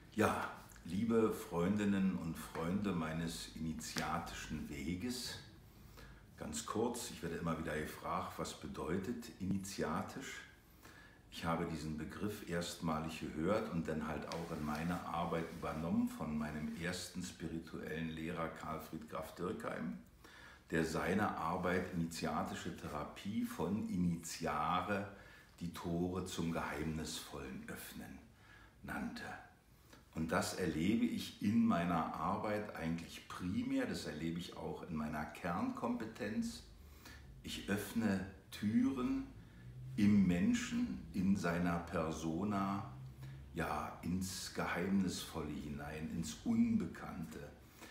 Ja, liebe Freundinnen und Freunde meines initiatischen Weges, ganz kurz, ich werde immer wieder gefragt, was bedeutet initiatisch? Ich habe diesen Begriff erstmalig gehört und dann halt auch in meine Arbeit übernommen von meinem ersten spirituellen Lehrer Karl-Fried Graf Dürkheim, der seine Arbeit initiatische Therapie von Initiare, die Tore zum Geheimnisvollen öffnen, nannte. Und das erlebe ich in meiner Arbeit eigentlich primär, das erlebe ich auch in meiner Kernkompetenz. Ich öffne Türen im Menschen, in seiner Persona, ja, ins Geheimnisvolle hinein, ins Unbekannte,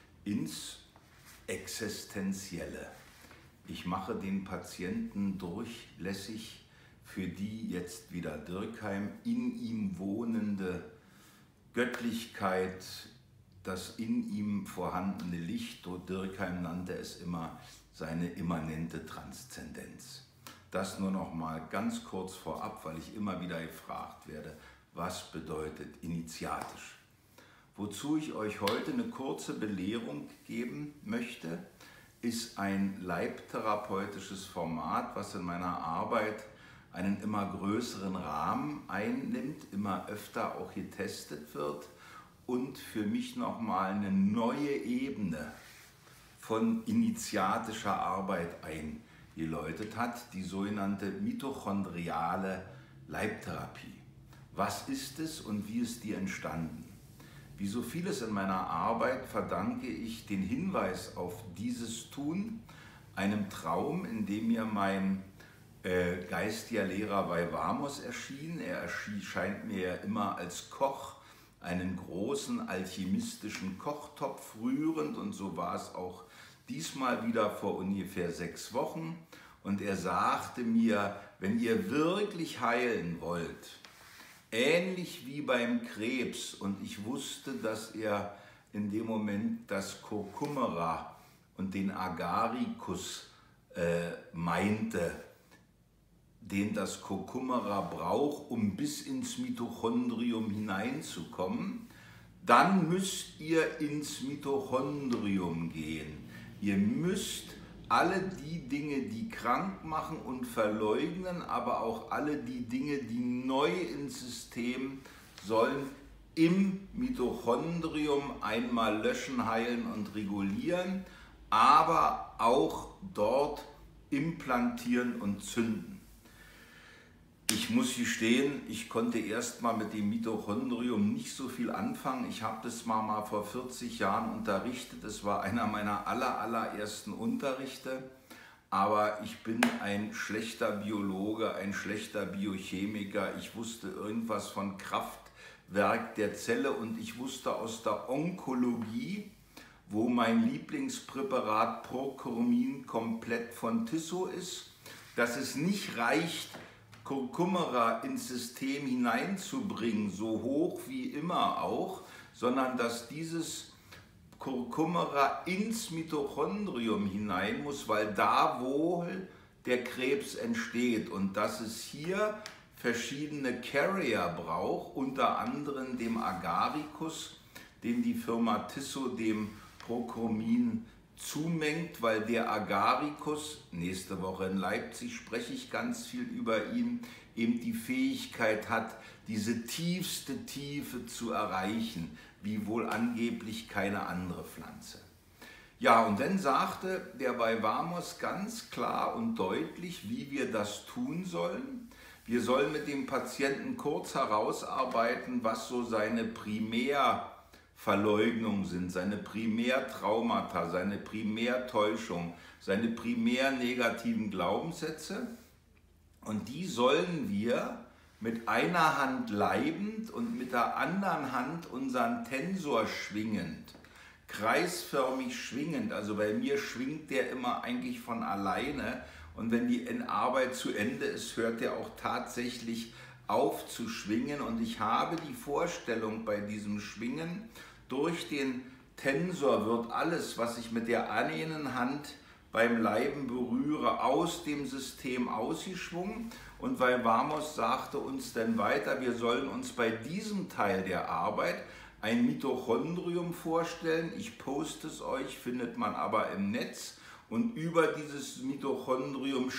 ins Existenzielle. Ich mache den Patienten durchlässig für die jetzt wieder Dürkheim in ihm wohnende Göttlichkeit, das in ihm vorhandene Licht, Dürkheim nannte es immer seine immanente Transzendenz. Das nur noch mal ganz kurz vorab, weil ich immer wieder gefragt werde, was bedeutet initiatisch? Wozu ich euch heute eine kurze Belehrung geben möchte, ist ein leibtherapeutisches Format, was in meiner Arbeit einen immer größeren Rahmen einnimmt, immer öfter auch getestet wird und für mich nochmal eine neue Ebene von initiatischer Arbeit eingeläutet hat, die sogenannte mitochondriale Leibtherapie. Was ist es und wie ist die entstanden? Wie so vieles in meiner Arbeit verdanke ich den Hinweis auf dieses Tun einem Traum, in dem mir mein geistiger Lehrer bei Vamos erschien. Er scheint mir ja immer als Koch einen großen alchemistischen Kochtopf rührend und so war es auch diesmal wieder vor ungefähr 6 Wochen. Und er sagte mir, wenn ihr wirklich heilen wollt, ähnlich wie beim Krebs, und ich wusste, dass er in dem Moment das Kurkumera und den Agaricus meinte, den das Kurkumera braucht, um bis ins Mitochondrium hineinzukommen, dann müsst ihr ins Mitochondrium gehen. Ihr müsst alle die Dinge, die krank machen und verleugnen, aber auch alle die Dinge, die neu ins System sollen, im Mitochondrium einmal löschen, heilen und regulieren, aber auch dort implantieren und zünden. Ich muss gestehen, ich konnte erst mal mit dem Mitochondrium nicht so viel anfangen. Ich habe das mal vor 40 Jahren unterrichtet. Das war einer meiner allerersten Unterrichte. Aber ich bin ein schlechter Biologe, ein schlechter Biochemiker. Ich wusste irgendwas von Kraftwerk der Zelle und ich wusste aus der Onkologie, wo mein Lieblingspräparat Procurmin komplett von Tissot ist, dass es nicht reicht, Kurkumera ins System hineinzubringen, so hoch wie immer auch, sondern dass dieses Kurkumera ins Mitochondrium hinein muss, weil da wohl der Krebs entsteht und dass es hier verschiedene Carrier braucht, unter anderem dem Agaricus, den die Firma Tissot dem Procurmin zumengt, weil der Agaricus, nächste Woche in Leipzig spreche ich ganz viel über ihn, eben die Fähigkeit hat, diese tiefste Tiefe zu erreichen, wie wohl angeblich keine andere Pflanze. Ja, und dann sagte der bei Vamos ganz klar und deutlich, wie wir das tun sollen. Wir sollen mit dem Patienten kurz herausarbeiten, was so seine Primärverleugnung sind, seine Primärtraumata, seine Primärtäuschung, seine primär negativen Glaubenssätze. Und die sollen wir mit einer Hand leibend und mit der anderen Hand unseren Tensor schwingend, kreisförmig schwingend, also bei mir schwingt der immer eigentlich von alleine und wenn die Arbeit zu Ende ist, hört der auch tatsächlich auf zu schwingen und ich habe die Vorstellung bei diesem Schwingen, durch den Tensor wird alles, was ich mit der einen Hand beim Leiben berühre, aus dem System ausgeschwungen. Und weil Vamos sagte uns dann weiter, wir sollen uns bei diesem Teil der Arbeit ein Mitochondrium vorstellen. Ich poste es euch, findet man aber im Netz. Und über dieses Mitochondrium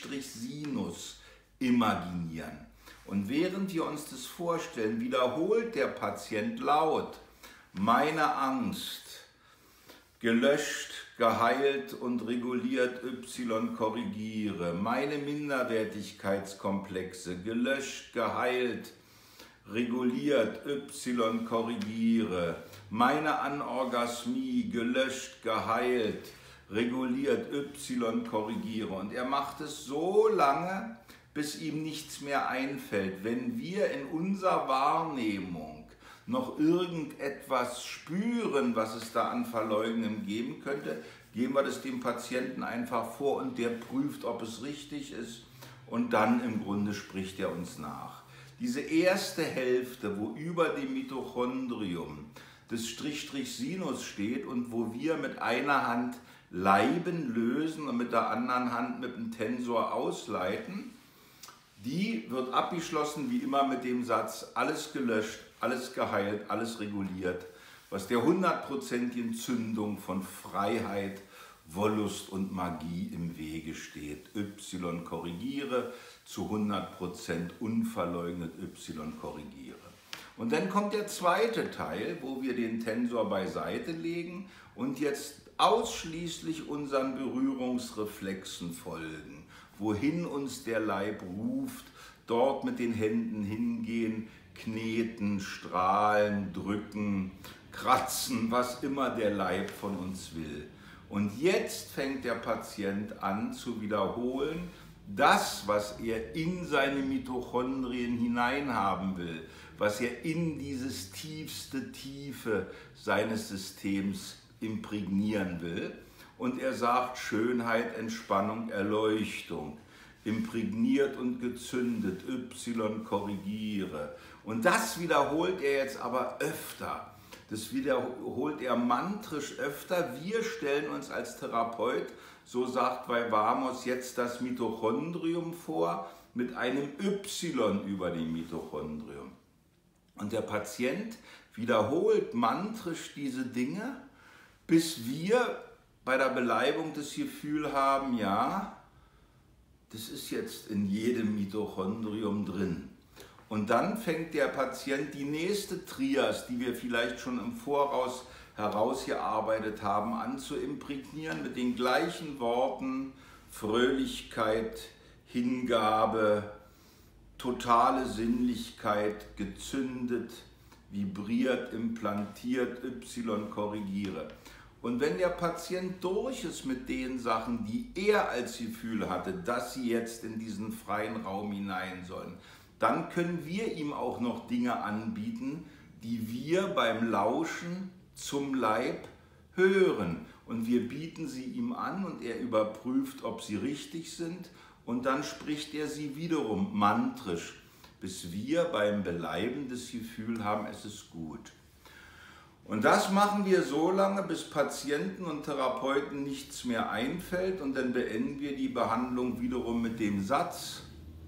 Sinus imaginieren. Und während wir uns das vorstellen, wiederholt der Patient laut: Meine Angst, gelöscht, geheilt und reguliert, korrigiere. Meine Minderwertigkeitskomplexe, gelöscht, geheilt, reguliert, korrigiere. Meine Anorgasmie, gelöscht, geheilt, reguliert, korrigiere. Und er macht es so lange, bis ihm nichts mehr einfällt. Wenn wir in unserer Wahrnehmung noch irgendetwas spüren, was es da an Verleugnen geben könnte, geben wir das dem Patienten einfach vor und der prüft, ob es richtig ist, und dann im Grunde spricht er uns nach. Diese erste Hälfte, wo über dem Mitochondrium das Sinus steht und wo wir mit einer Hand Leiben lösen und mit der anderen Hand mit dem Tensor ausleiten, die wird abgeschlossen wie immer mit dem Satz: Alles gelöscht, alles geheilt, alles reguliert, was der 100%igen Zündung von Freiheit, Wollust und Magie im Wege steht. Korrigiere, zu 100% unverleugnet korrigiere. Und dann kommt der zweite Teil, wo wir den Tensor beiseite legen und jetzt ausschließlich unseren Berührungsreflexen folgen. Wohin uns der Leib ruft, dort mit den Händen hingehen, kneten, strahlen, drücken, kratzen, was immer der Leib von uns will. Und jetzt fängt der Patient an zu wiederholen, das, was er in seine Mitochondrien hineinhaben will, was er in dieses tiefste Tiefe seines Systems imprägnieren will. Und er sagt: Schönheit, Entspannung, Erleuchtung, imprägniert und gezündet, korrigiere. Und das wiederholt er jetzt aber öfter. Das wiederholt er mantrisch öfter. Wir stellen uns als Therapeut, so sagt Vaivamos, jetzt das Mitochondrium vor mit einem Y über dem Mitochondrium. Und der Patient wiederholt mantrisch diese Dinge, bis wir bei der Beleibung das Gefühl haben: Ja, das ist jetzt in jedem Mitochondrium drin. Und dann fängt der Patient die nächste Trias, die wir vielleicht schon im Voraus herausgearbeitet haben, an zu imprägnieren mit den gleichen Worten: Fröhlichkeit, Hingabe, totale Sinnlichkeit, gezündet, vibriert, implantiert, korrigiere. Und wenn der Patient durch ist mit den Sachen, die er als Gefühl hatte, dass sie jetzt in diesen freien Raum hinein sollen, dann können wir ihm auch noch Dinge anbieten, die wir beim Lauschen zum Leib hören. Und wir bieten sie ihm an und er überprüft, ob sie richtig sind, und dann spricht er sie wiederum mantrisch, bis wir beim Beleiben das Gefühl haben, es ist gut. Und das machen wir so lange, bis Patienten und Therapeuten nichts mehr einfällt, und dann beenden wir die Behandlung wiederum mit dem Satz: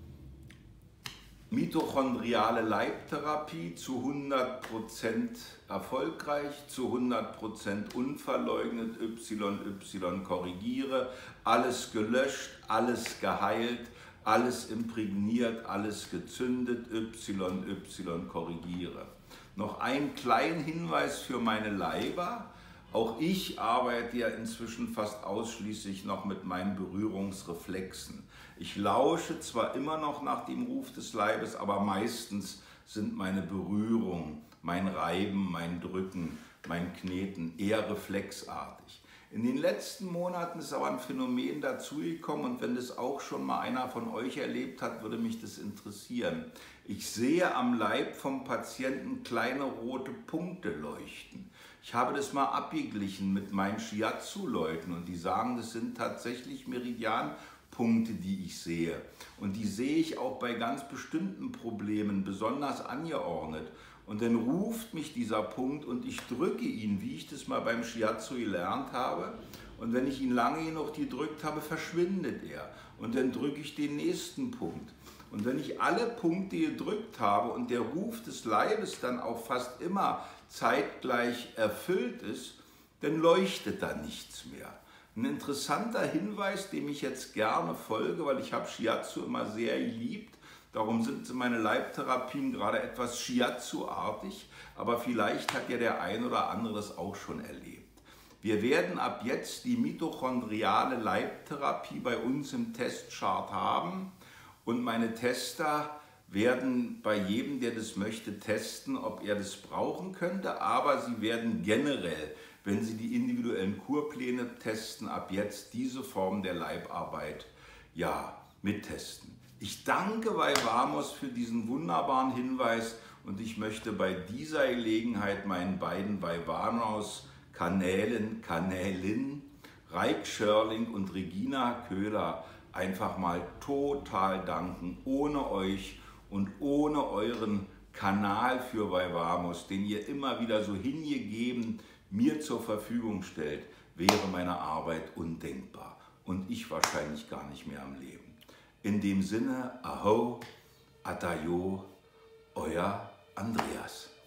Mitochondriale Leibtherapie zu 100% erfolgreich, zu 100% unverleugnet, korrigiere, alles gelöscht, alles geheilt, alles imprägniert, alles gezündet, korrigiere. Noch einen kleinen Hinweis für meine Leiber: Auch ich arbeite ja inzwischen fast ausschließlich noch mit meinen Berührungsreflexen. Ich lausche zwar immer noch nach dem Ruf des Leibes, aber meistens sind meine Berührungen, mein Reiben, mein Drücken, mein Kneten eher reflexartig. In den letzten Monaten ist aber ein Phänomen dazugekommen, und wenn das auch schon mal einer von euch erlebt hat, würde mich das interessieren. Ich sehe am Leib vom Patienten kleine rote Punkte leuchten. Ich habe das mal abgeglichen mit meinen Shiatsu-Leuten, und die sagen, das sind tatsächlich Meridianpunkte, die ich sehe. Und die sehe ich auch bei ganz bestimmten Problemen besonders angeordnet. Und dann ruft mich dieser Punkt und ich drücke ihn, wie ich das mal beim Shiatsu gelernt habe. Und wenn ich ihn lange genug gedrückt habe, verschwindet er. Und dann drücke ich den nächsten Punkt. Und wenn ich alle Punkte gedrückt habe und der Ruf des Leibes dann auch fast immer zeitgleich erfüllt ist, dann leuchtet da nichts mehr. Ein interessanter Hinweis, dem ich jetzt gerne folge, weil ich habe Shiatsu immer sehr geliebt, darum sind meine Leibtherapien gerade etwas Shiatsu-artig, aber vielleicht hat ja der ein oder andere das auch schon erlebt. Wir werden ab jetzt die mitochondriale Leibtherapie bei uns im Testchart haben und meine Tester werden bei jedem, der das möchte, testen, ob er das brauchen könnte, aber sie werden generell, wenn sie die individuellen Kurpläne testen, ab jetzt diese Form der Leibarbeit mittesten. Ich danke Vaivamos für diesen wunderbaren Hinweis und ich möchte bei dieser Gelegenheit meinen beiden Vaivanos Kanälin, Raik Schörling und Regina Köhler einfach mal total danken. Ohne euch und ohne euren Kanal für Vaivamos, den ihr immer wieder so hingegeben mir zur Verfügung stellt, wäre meine Arbeit undenkbar und ich wahrscheinlich gar nicht mehr am Leben. In dem Sinne, Aho, Atayo, euer Andreas.